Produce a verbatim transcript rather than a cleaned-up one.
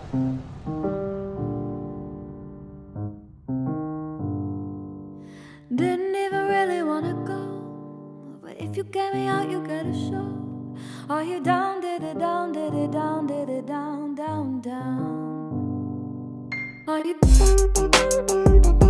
Didn't even really wanna go, but if you get me out, you get a show. Are you down, did it down, did it down, did it down, down, down? Are you